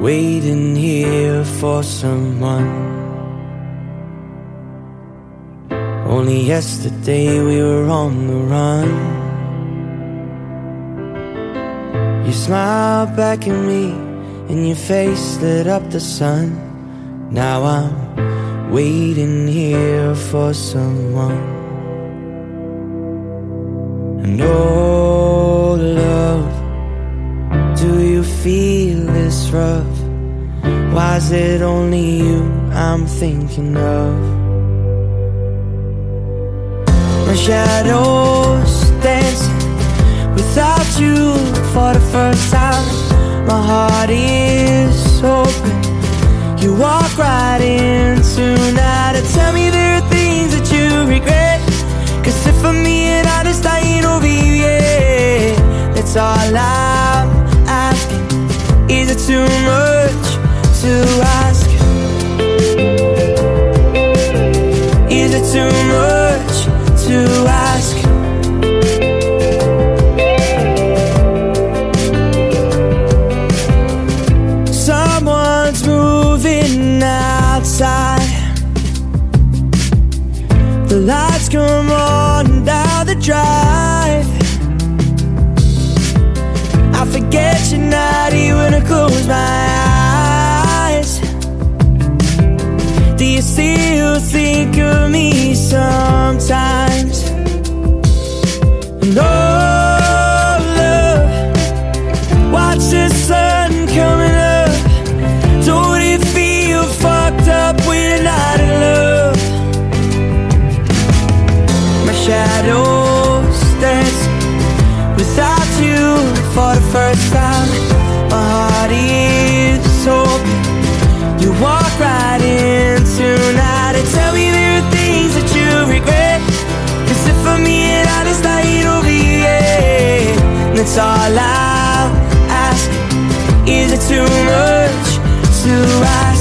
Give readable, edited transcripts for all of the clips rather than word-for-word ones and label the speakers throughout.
Speaker 1: waiting here for someone. Only yesterday we were on the run. You smiled back at me and your face lit up the sun. Now I'm waiting here for someone. And oh love, do you feel this rough? Why is it only you I'm thinking of? My shadow's dancing without you for the first time. My heart is open. You walk right in tonight and tell me there are things that you regret. Cause if I'm being honest, I ain't over you yet. That's all I'm asking. Is it too much to ask? Is it too much to ask? Someone's moving outside. The lights come on down the drive. I forget you're not here when I close my eyes. Do you still think of me sometimes? And oh love, watch the sun coming up. Don't it feel fucked up when you're not in love? My shadow's dancing without you for the first time. My heart is open. You walk right in tonight and tell me there are things that you regret. Cause if I'm being honest, I ain't over you yet. That's all I'm asking. Is it too much to ask?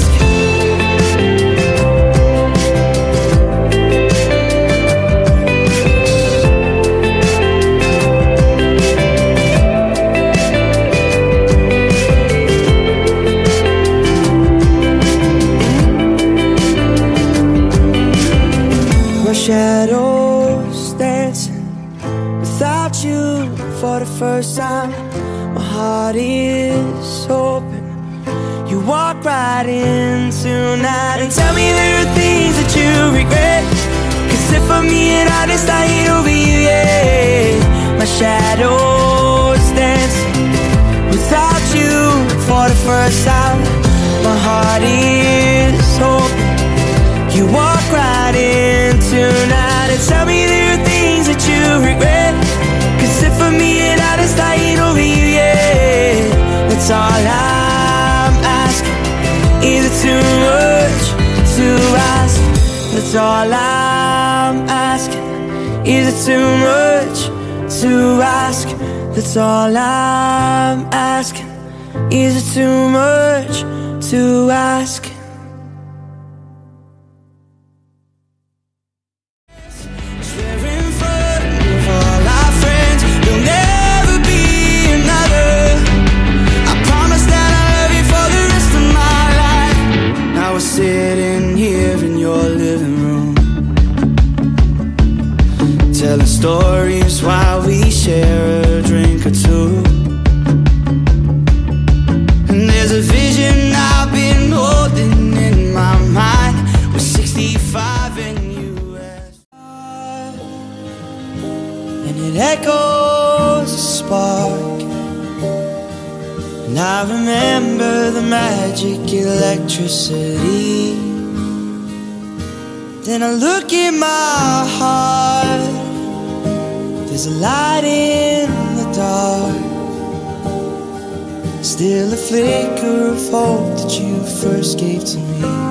Speaker 1: Shadows dancing without you for the first time. My heart is open. You walk right in tonight and tell me there are things that you regret. Cause if I'm being honest, I ain't over you yet. My shadows dancing without you for the first time. My heart is open. You walk right in tonight and tell me there are things that you regret. Cause if I'm being honest, I ain't over you yet. That's all I'm asking. Is it too much to ask? That's all I'm asking. Is it too much to ask? That's all I'm asking. Is it too much to ask? Sitting here in your living room, telling stories while we share a drink or two. And there's a vision I've been holding in my mind. We're 65 in US, and it echoes a spark. And I remember the magic electricity. Then I look in my heart. There's a light in the dark. Still a flicker of hope that you first gave to me.